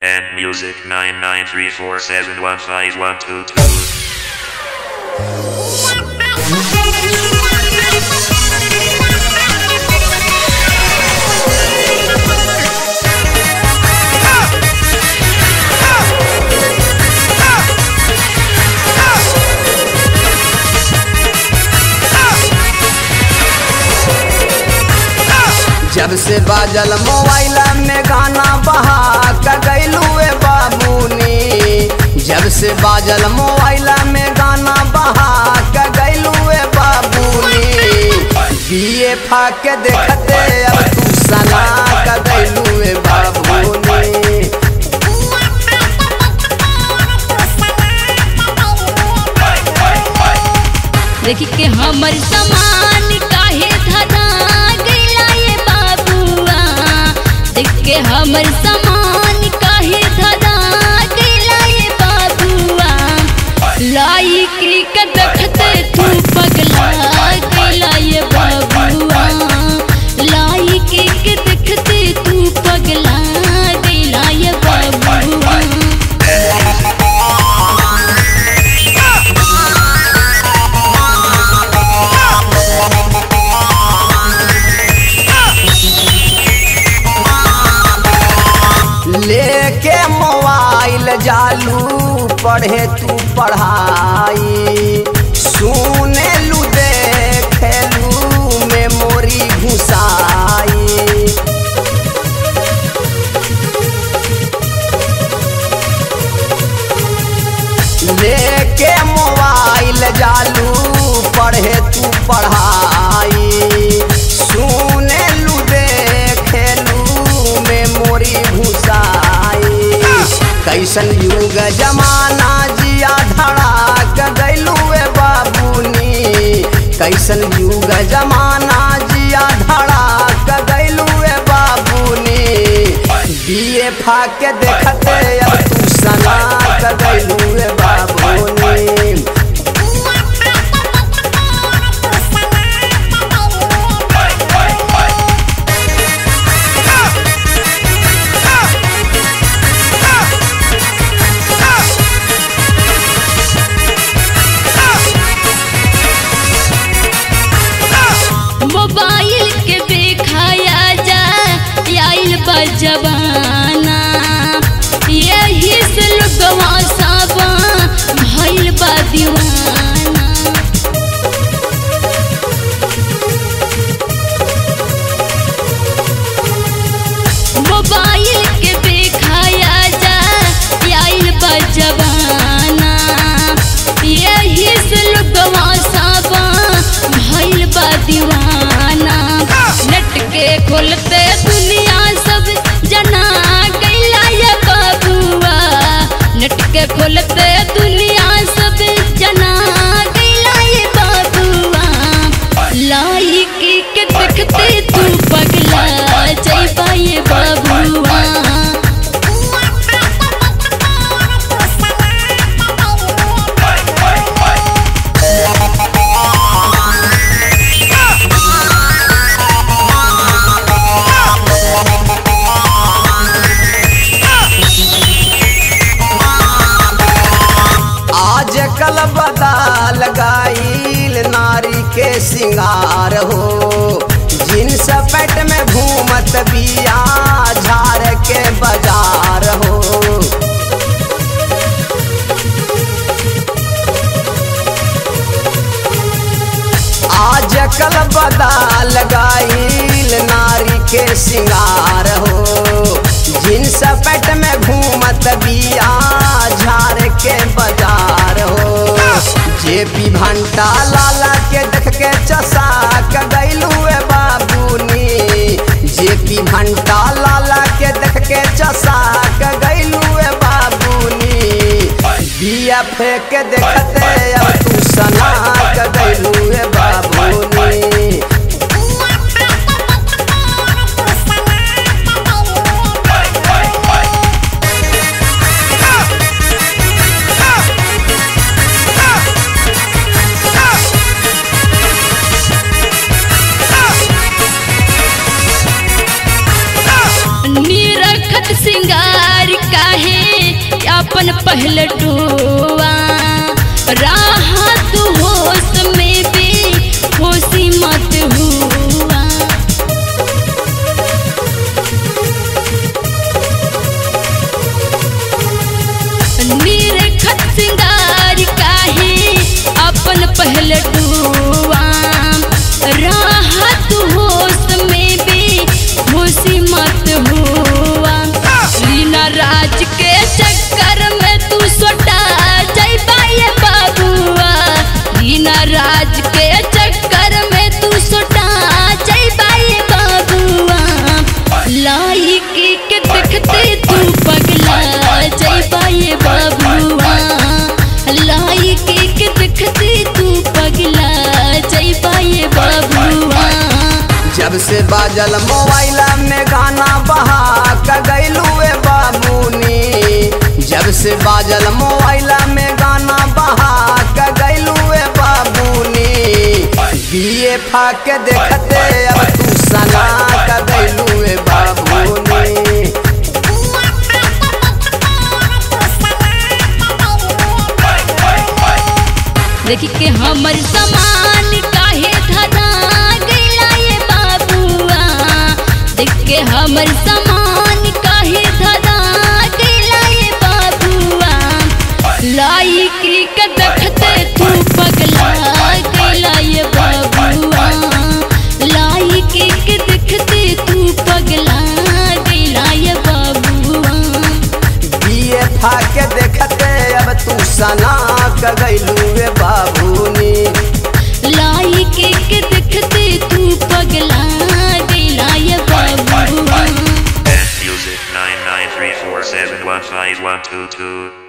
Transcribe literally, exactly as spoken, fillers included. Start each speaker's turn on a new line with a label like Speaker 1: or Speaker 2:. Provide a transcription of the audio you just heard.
Speaker 1: And music nine nine three four seven one five one two two.
Speaker 2: जब से बाजल mobile में गाना बहा कर गईलुए बाबूनी, जब से बाजल मोबाइल में गाना बहा कर गईलुए बाबूनी, बीए फाके देखते अब तू सना कर गईलुए बाबूनी।
Speaker 3: देखी के हमर समान काहे धरा के हमर समान काहे धरा गइला ये बाबुआ, लाइकी के देखते तू पगला गइला ये बाबुआ, लाइकी के देखते तू पगला गइला ये बाबुआ।
Speaker 2: लेके मोबाइल जालू पढ़े तू पढ़ाई, सुने लू देखे लू मेमोरी घुसाई। लेके मोबाइल जालू पढ़े तू पढ़ाई, सुने लू देखे लू मेमोरी घुसाई। कैसन युग जमाना जिया धड़ाक गइलुए बाबूनी, कैसन युग जमाना जिया धड़ाक गइलुए बाबूनी, बीए फाके देखते अब तू सना गइलुए बाबूनी।
Speaker 3: मोबाइल के दिखाया जा आइल बा जवाना, यही से लोगवा साबा भइल बा दीवाना। मोबाइल के दिखाया जा आइल बा जवाना, यही से लोगवा साबा भइल बा दीवाना। नेट के खोलते दुनिया सब जना गइला ये बाबुआ, नेट के खोलते दुनिया सब जना गइला ये बाबुआ, लाइकी के देखते तू पगला जइबा ये बाबुआ।
Speaker 2: आजकल बदल गईल नारी के सिंगार हो, जींस पैंट में घूमत बिया झाड़ के बाजार हो। आजकल बदल गईल नारी के सिंगार हो, जींस पैंट में घूमत बिया झाड़ के बाजार हो। जेपी भंटा लाला के देख के चसा के गइलुए बाबूनी, जेपी भंटा लाला के देख के चसा के गइलुए बाबूनी, बिया फेंक के देखते अब तू सना के गइलुए बाबूनी।
Speaker 3: निरखत सिंगार काहे अपन पहले टुआ राहत होश में भी होशी मत हुआ। निरखत सिंगार काहे अपन पहले टुआ राहत होश में भी होशी मत हुआ। रीना राज के चक्कर में तू सोटा जइबा ये बाबुआ। रीना राज के चक्कर में तू सोटा जइबा ये बाबुआ। लाइकी के देखते तू पगला जइबा ये बाबुआ। लाइकी के देखते तू पगला जइबा ये बाबुआ।
Speaker 2: जब से बाजल मोबाइल में गाना बहा क गइलू ए बाबूनी। जब से बाजल मोबाइल में गाना बहा क गइलू ए बाबूनी। बीए फाके देखते अब तू सना क गइलू ए बाबूनी।
Speaker 3: देखी के हमर समान काहे धरा गइला ये बाबुआ। देख के हमर समान काहे धरा गइला ये बाबुआ। लाइकी के देखते तू पगला गइला ये बाबुआ। लाइकी के देखते तू पगला गइला ये बाबुआ।
Speaker 2: बीए फाके देखते अब तू सना क गइलू ए बाबूनी।
Speaker 3: लाइकी के देखते तू पगला गइला ये बाबुआ।
Speaker 1: Music nine nine three four seven one five one two two